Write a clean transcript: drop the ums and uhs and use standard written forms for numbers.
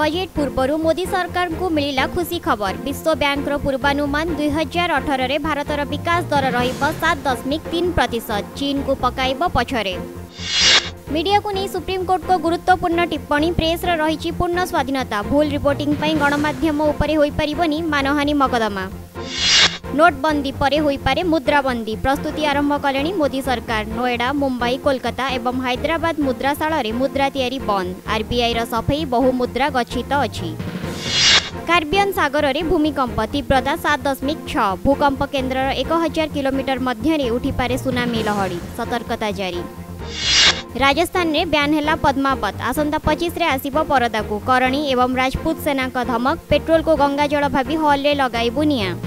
Budget पूर्व मोदी सरकार को मिला खुशी खबर। विश्व बैंक पूर्वानुमान 2018 रे भारतर विकास दर रहिबो 7.3%। चीन को पकाइबो पछरे। मीडिया को नहीं सुप्रीम कोर्ट को गुरुत्वपूर्ण टिप्पणी। प्रेस रही पूर्ण स्वाधीनता। भूल रिपोर्टिंग गणमाध्यम उपरे होई परिबनी मानहानि मकदमा। नोटबंदी परे होई पारे मुद्राबंदी। प्रस्तुति आरंभ कलेनी मोदी सरकार। नोएडा, मुंबई, कोलकाता एवं हैदराबाद मुद्राशाला रे मुद्रा तैयारी बंद। आरबीआई रा सफेई बहु मुद्रा गच्छित अछि। कार्बियन सागर रे भूमिकंप तीव्रता 7.6। भूकंप केन्द्र 1000 किलोमीटर मध्य उठी पारे सुनामी लहड़ी। सतर्कता जारी। राजस्थान रे ब्यान हेला पद्मावत। आसंता 25 रे आसीबो परदा को। करणी एवं राजपूत सेना का धमक। पेट्रोल को गंगा जल भाभी हॉल रे लगाई बुनिया।